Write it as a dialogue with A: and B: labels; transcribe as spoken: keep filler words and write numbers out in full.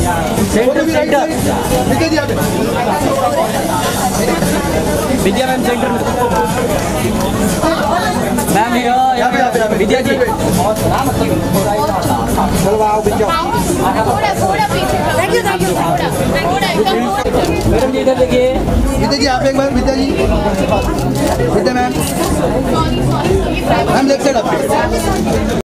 A: centre centre Vidya ma'am centre में ma'am यहाँ पे विद्या जी चलो आओ विद्या
B: थोड़ा थोड़ा पीछे थैंक यू थैंक यू थोड़ा एकदम
A: मैडम जी इधर देखिए
C: विद्या जी आप एक बार Vidya ji Vidya ma'am
B: sorry sorry
C: ma'am left side आप